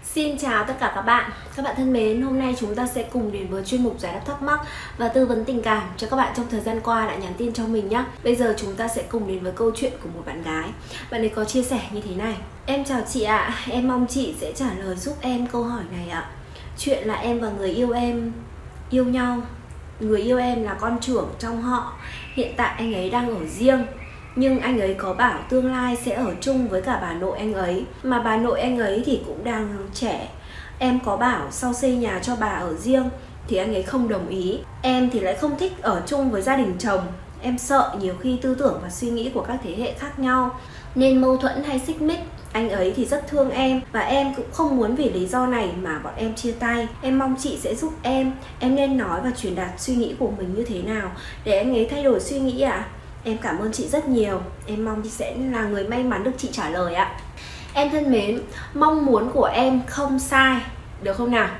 Xin chào tất cả các bạn thân mến. Hôm nay chúng ta sẽ cùng đến với chuyên mục giải đáp thắc mắc và tư vấn tình cảm cho các bạn trong thời gian qua đã nhắn tin cho mình nhé. Bây giờ chúng ta sẽ cùng đến với câu chuyện của một bạn gái. Bạn ấy có chia sẻ như thế này: Em chào chị ạ, em mong chị sẽ trả lời giúp em câu hỏi này ạ. Chuyện là em và người yêu em yêu nhau. Người yêu em là con trưởng trong họ. Hiện tại anh ấy đang ở riêng, nhưng anh ấy có bảo tương lai sẽ ở chung với cả bà nội anh ấy. Mà bà nội anh ấy thì cũng đang trẻ. Em có bảo sau xây nhà cho bà ở riêng thì anh ấy không đồng ý. Em thì lại không thích ở chung với gia đình chồng. Em sợ nhiều khi tư tưởng và suy nghĩ của các thế hệ khác nhau nên mâu thuẫn hay xích mích. Anh ấy thì rất thương em và em cũng không muốn vì lý do này mà bọn em chia tay. Em mong chị sẽ giúp em nên nói và truyền đạt suy nghĩ của mình như thế nào để anh ấy thay đổi suy nghĩ ạ. Em cảm ơn chị rất nhiều. Em mong chị sẽ là người may mắn được chị trả lời ạ. Em thân mến, mong muốn của em không sai, được không nào?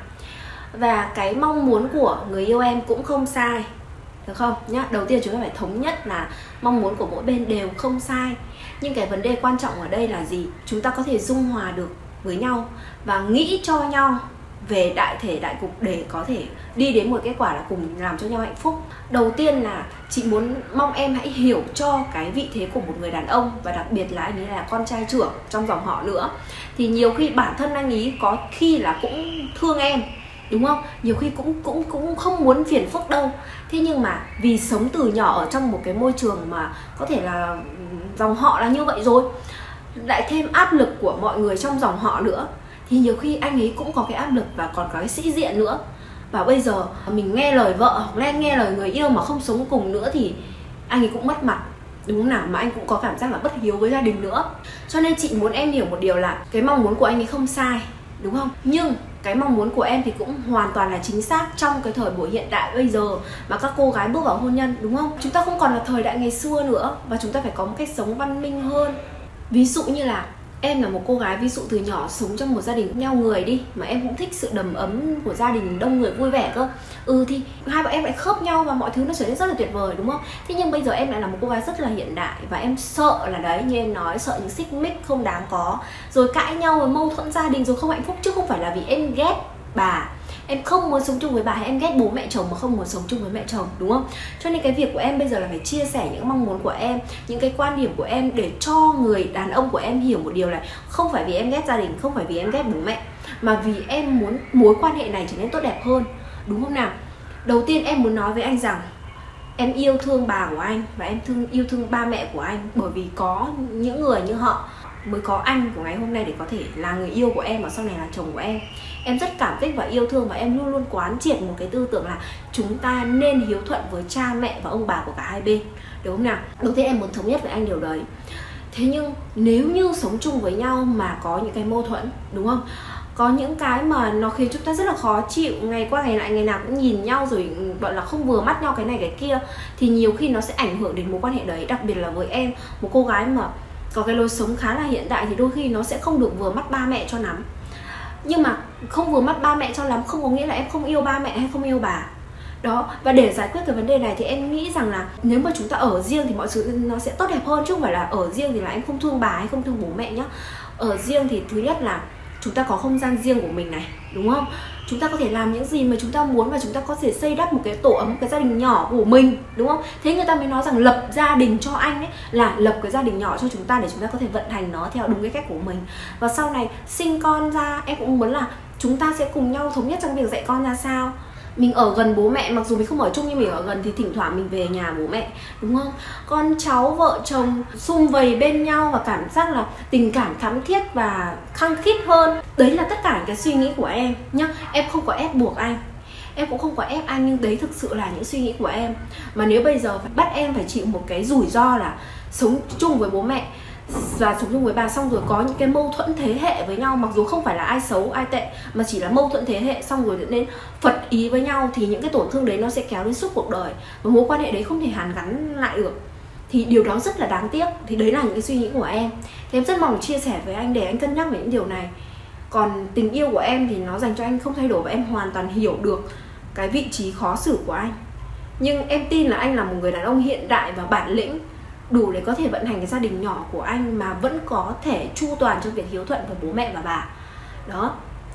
Và cái mong muốn của người yêu em cũng không sai, được không nhá? Đầu tiên chúng ta phải thống nhất là mong muốn của mỗi bên đều không sai. Nhưng cái vấn đề quan trọng ở đây là gì? Chúng ta có thể dung hòa được với nhau và nghĩ cho nhau về đại thể đại cục để có thể đi đến một kết quả là cùng làm cho nhau hạnh phúc. Đầu tiên là chị mong em hãy hiểu cho cái vị thế của một người đàn ông, và đặc biệt là anh ấy là con trai trưởng trong dòng họ nữa. Thì nhiều khi bản thân anh ấy có khi là cũng thương em, đúng không? Nhiều khi cũng không muốn phiền phức đâu. Thế nhưng mà vì sống từ nhỏ ở trong một cái môi trường mà có thể là dòng họ là như vậy rồi, lại thêm áp lực của mọi người trong dòng họ nữa, thì nhiều khi anh ấy cũng có cái áp lực và còn có cái sĩ diện nữa. Và bây giờ mình nghe lời vợ hoặc nghe lời người yêu mà không sống cùng nữa thì anh ấy cũng mất mặt, đúng không nào? Mà anh cũng có cảm giác là bất hiếu với gia đình nữa. Cho nên chị muốn em hiểu một điều là cái mong muốn của anh ấy không sai, đúng không? Nhưng cái mong muốn của em thì cũng hoàn toàn là chính xác trong cái thời buổi hiện đại bây giờ mà các cô gái bước vào hôn nhân, đúng không? Chúng ta không còn là thời đại ngày xưa nữa và chúng ta phải có một cách sống văn minh hơn. Ví dụ như là em là một cô gái, ví dụ từ nhỏ sống trong một gia đình neo người đi, mà em cũng thích sự đầm ấm của gia đình đông người vui vẻ cơ. Thì hai bọn em lại khớp nhau và mọi thứ nó trở nên rất là tuyệt vời, đúng không? Thế nhưng bây giờ em lại là một cô gái rất là hiện đại và em sợ là đấy, như em nói, sợ những xích mích không đáng có, rồi cãi nhau, rồi mâu thuẫn gia đình, rồi không hạnh phúc, chứ không phải là vì em ghét bà, em không muốn sống chung với bà, hay em ghét bố mẹ chồng mà không muốn sống chung với mẹ chồng, đúng không? Cho nên cái việc của em bây giờ là phải chia sẻ những mong muốn của em, những cái quan điểm của em để cho người đàn ông của em hiểu một điều là không phải vì em ghét gia đình, không phải vì em ghét bố mẹ, mà vì em muốn mối quan hệ này trở nên tốt đẹp hơn, đúng không nào? Đầu tiên em muốn nói với anh rằng em yêu thương bà của anh và em yêu thương ba mẹ của anh, bởi vì có những người như họ mới có anh của ngày hôm nay để có thể là người yêu của em và sau này là chồng của em. Em rất cảm kích và yêu thương, và em luôn luôn quán triệt một cái tư tưởng là chúng ta nên hiếu thuận với cha mẹ và ông bà của cả hai bên, đúng không nào? Đầu tiên em muốn thống nhất với anh điều đấy. Thế nhưng nếu như sống chung với nhau mà có những cái mâu thuẫn, đúng không? Có những cái mà nó khiến chúng ta rất là khó chịu, ngày qua ngày lại, ngày nào cũng nhìn nhau rồi gọi là không vừa mắt nhau cái này cái kia, thì nhiều khi nó sẽ ảnh hưởng đến mối quan hệ đấy. Đặc biệt là với em, một cô gái mà có cái lối sống khá là hiện đại, thì đôi khi nó sẽ không được vừa mắt ba mẹ cho lắm. Nhưng mà không vừa mắt ba mẹ cho lắm không có nghĩa là em không yêu ba mẹ hay không yêu bà. Đó, và để giải quyết cái vấn đề này thì em nghĩ rằng là nếu mà chúng ta ở riêng thì mọi thứ nó sẽ tốt đẹp hơn, chứ không phải là ở riêng thì là em không thương bà hay không thương bố mẹ nhá. Ở riêng thì thứ nhất là chúng ta có không gian riêng của mình này, đúng không? Chúng ta có thể làm những gì mà chúng ta muốn và chúng ta có thể xây đắp một cái tổ ấm, một cái gia đình nhỏ của mình, đúng không? Thế người ta mới nói rằng lập gia đình cho anh ấy là lập cái gia đình nhỏ cho chúng ta để chúng ta có thể vận hành nó theo đúng cái cách của mình. Và sau này sinh con ra, em cũng muốn là chúng ta sẽ cùng nhau thống nhất trong việc dạy con ra sao. Mình ở gần bố mẹ, mặc dù mình không ở chung nhưng mình ở gần, thì thỉnh thoảng mình về nhà bố mẹ, đúng không? Con cháu, vợ chồng sum vầy bên nhau và cảm giác là tình cảm thắm thiết và khăng khít hơn. Đấy là tất cả cái suy nghĩ của em nhá. Em không có ép buộc anh, em cũng không có ép anh, nhưng đấy thực sự là những suy nghĩ của em. Mà nếu bây giờ phải bắt em phải chịu một cái rủi ro là sống chung với bố mẹ và sống chung với bà, xong rồi có những cái mâu thuẫn thế hệ với nhau, mặc dù không phải là ai xấu ai tệ mà chỉ là mâu thuẫn thế hệ, xong rồi dẫn đến phật ý với nhau, thì những cái tổn thương đấy nó sẽ kéo đến suốt cuộc đời và mối quan hệ đấy không thể hàn gắn lại được, thì điều đó rất là đáng tiếc. Thì đấy là những cái suy nghĩ của em, thì em rất mong chia sẻ với anh để anh cân nhắc về những điều này. Còn tình yêu của em thì nó dành cho anh không thay đổi, và em hoàn toàn hiểu được cái vị trí khó xử của anh. Nhưng em tin là anh là một người đàn ông hiện đại và bản lĩnh, đủ để có thể vận hành cái gia đình nhỏ của anh mà vẫn có thể chu toàn trong việc hiếu thuận với bố mẹ và bà. Đó,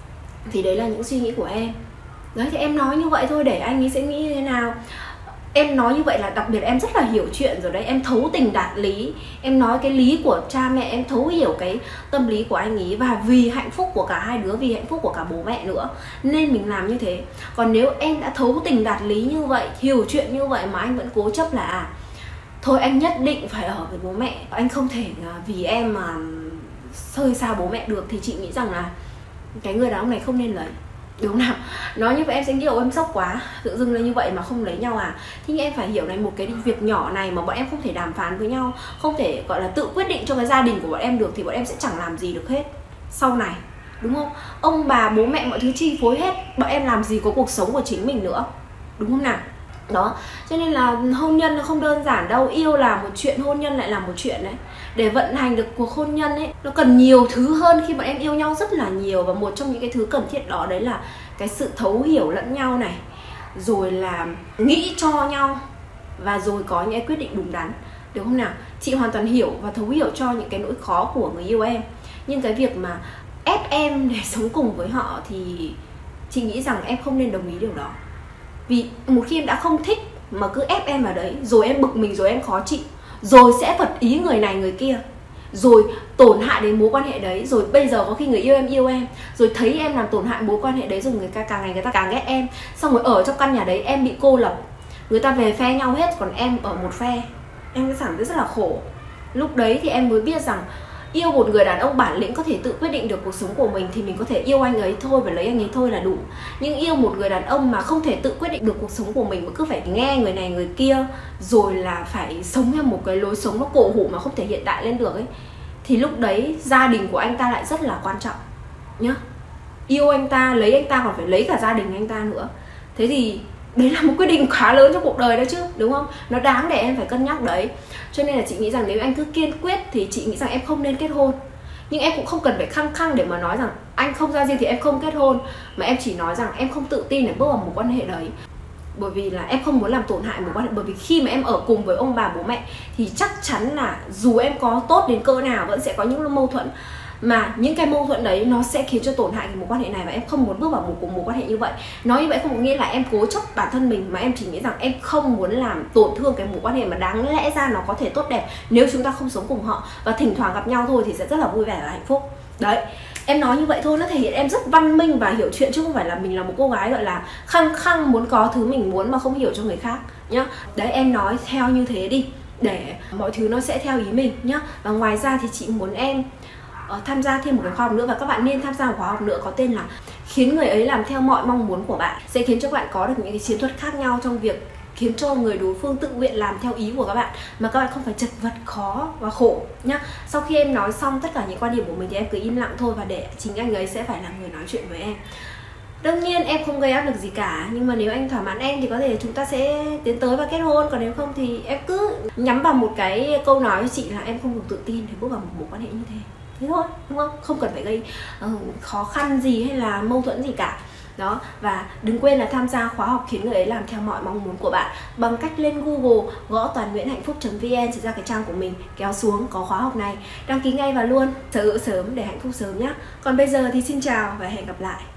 Thì đấy là những suy nghĩ của em. Đấy, thì em nói như vậy thôi, để anh ấy sẽ nghĩ như thế nào. Em nói như vậy là đặc biệt em rất là hiểu chuyện rồi đấy. Em thấu tình đạt lý, em nói cái lý của cha mẹ, em thấu hiểu cái tâm lý của anh ấy. Và vì hạnh phúc của cả hai đứa, vì hạnh phúc của cả bố mẹ nữa, nên mình làm như thế. Còn nếu em đã thấu tình đạt lý như vậy, hiểu chuyện như vậy mà anh vẫn cố chấp là thôi anh nhất định phải ở với bố mẹ, anh không thể vì em mà rời xa bố mẹ được, thì chị nghĩ rằng là cái người đàn ông này không nên lấy. Đúng không nào? Nói như vậy em sẽ nghĩ em sốc quá, tự dưng là như vậy mà không lấy nhau à. Thế nhưng em phải hiểu này, một cái việc nhỏ này mà bọn em không thể đàm phán với nhau, không thể gọi là tự quyết định cho cái gia đình của bọn em được, thì bọn em sẽ chẳng làm gì được hết sau này, đúng không? Ông bà bố mẹ mọi thứ chi phối hết, bọn em làm gì có cuộc sống của chính mình nữa, đúng không nào? Đó, cho nên là hôn nhân nó không đơn giản đâu. Yêu là một chuyện, hôn nhân lại là một chuyện đấy. Để vận hành được cuộc hôn nhân ấy, nó cần nhiều thứ hơn khi bọn em yêu nhau rất là nhiều. Và một trong những cái thứ cần thiết đó đấy là cái sự thấu hiểu lẫn nhau này, rồi là nghĩ cho nhau, và rồi có những cái quyết định đúng đắn, được không nào? Chị hoàn toàn hiểu và thấu hiểu cho những cái nỗi khó của người yêu em. Nhưng cái việc mà ép em để sống cùng với họ thì chị nghĩ rằng em không nên đồng ý điều đó. Vì một khi em đã không thích mà cứ ép em vào đấy, rồi em bực mình, rồi em khó chịu, rồi sẽ phật ý người này người kia, rồi tổn hại đến mối quan hệ đấy. Rồi bây giờ có khi người yêu em, rồi thấy em làm tổn hại mối quan hệ đấy, rồi người ta càng ngày người ta càng ghét em. Xong rồi ở trong căn nhà đấy em bị cô lập, người ta về phe nhau hết, còn em ở một phe. Em sẽ cảm thấy rất là khổ. Lúc đấy thì em mới biết rằng yêu một người đàn ông bản lĩnh có thể tự quyết định được cuộc sống của mình thì mình có thể yêu anh ấy thôi và lấy anh ấy thôi là đủ. Nhưng yêu một người đàn ông mà không thể tự quyết định được cuộc sống của mình, mà cứ phải nghe người này người kia, rồi là phải sống theo một cái lối sống nó cổ hủ mà không thể hiện đại lên được ấy, thì lúc đấy gia đình của anh ta lại rất là quan trọng nhá. Yêu anh ta, lấy anh ta còn phải lấy cả gia đình anh ta nữa. Thế thì đấy là một quyết định khá lớn trong cuộc đời đó chứ, đúng không? Nó đáng để em phải cân nhắc đấy. Cho nên là chị nghĩ rằng nếu anh cứ kiên quyết thì chị nghĩ rằng em không nên kết hôn. Nhưng em cũng không cần phải khăng khăng để mà nói rằng anh không ra riêng thì em không kết hôn, mà em chỉ nói rằng em không tự tin để bước vào một quan hệ đấy. Bởi vì là em không muốn làm tổn hại một quan hệ. Bởi vì khi mà em ở cùng với ông bà bố mẹ thì chắc chắn là dù em có tốt đến cỡ nào vẫn sẽ có những mâu thuẫn. Mà những cái mâu thuẫn đấy nó sẽ khiến cho tổn hại cái mối quan hệ này, và em không muốn bước vào một mối quan hệ như vậy. Nói như vậy không có nghĩa là em cố chấp bản thân mình, mà em chỉ nghĩ rằng em không muốn làm tổn thương cái mối quan hệ mà đáng lẽ ra nó có thể tốt đẹp nếu chúng ta không sống cùng họ, và thỉnh thoảng gặp nhau thôi thì sẽ rất là vui vẻ và hạnh phúc. Đấy, em nói như vậy thôi, nó thể hiện em rất văn minh và hiểu chuyện, chứ không phải là mình là một cô gái gọi là khăng khăng muốn có thứ mình muốn mà không hiểu cho người khác nhá. Đấy, em nói theo như thế đi để mọi thứ nó sẽ theo ý mình nhá. Và ngoài ra thì chị muốn em tham gia thêm một cái khóa học nữa, và các bạn nên tham gia một khóa học nữa có tên là khiến người ấy làm theo mọi mong muốn của bạn. Sẽ khiến cho các bạn có được những cái chiến thuật khác nhau trong việc khiến cho người đối phương tự nguyện làm theo ý của các bạn, mà các bạn không phải chật vật, khó và khổ nhá. Sau khi em nói xong tất cả những quan điểm của mình thì em cứ im lặng thôi, và để chính anh ấy sẽ phải là người nói chuyện với em. Đương nhiên em không gây áp lực gì cả, nhưng mà nếu anh thỏa mãn em thì có thể chúng ta sẽ tiến tới và kết hôn. Còn nếu không thì em cứ nhắm vào một cái câu nói cho chị là em không đủ tự tin để bước vào một mối quan hệ như thế. Thế thôi, đúng không? Không cần phải gây khó khăn gì hay là mâu thuẫn gì cả. Đó, và đừng quên là tham gia khóa học khiến người ấy làm theo mọi mong muốn của bạn bằng cách lên Google gõ toannguyенhhạnhphúc.vn, chỉ ra cái trang của mình, kéo xuống có khóa học này, đăng ký ngay vào luôn, sở hữu sớm để hạnh phúc sớm nhé. Còn bây giờ thì xin chào và hẹn gặp lại.